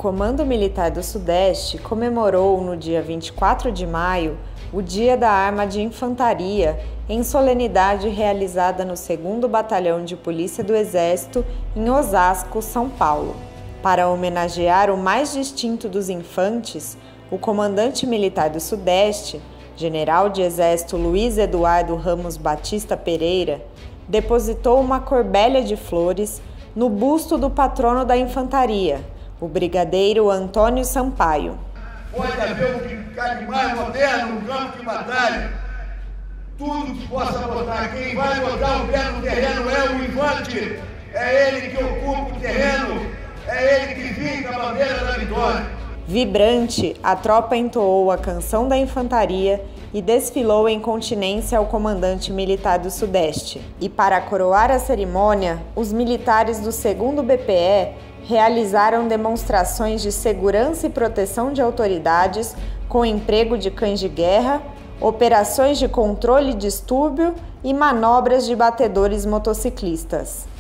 Comando Militar do Sudeste comemorou no dia 24 de maio o Dia da Arma de Infantaria, em solenidade realizada no 2º Batalhão de Polícia do Exército, em Osasco, São Paulo. Para homenagear o mais distinto dos infantes, o comandante militar do Sudeste, General de Exército Luiz Eduardo Ramos Batista Pereira, depositou uma corbelha de flores no busto do patrono da infantaria, o brigadeiro Antônio Sampaio. Pode haver um que de mais moderno no campo de batalha. Tudo que possa botar, quem vai botar o pé no terreno é o infante. É ele que ocupa o terreno, é ele que vinga a bandeira da vitória. Vibrante, a tropa entoou a canção da infantaria e desfilou em continência ao comandante militar do Sudeste. E para coroar a cerimônia, os militares do 2º BPE realizaram demonstrações de segurança e proteção de autoridades com emprego de cães de guerra, operações de controle e distúrbio e manobras de batedores motociclistas.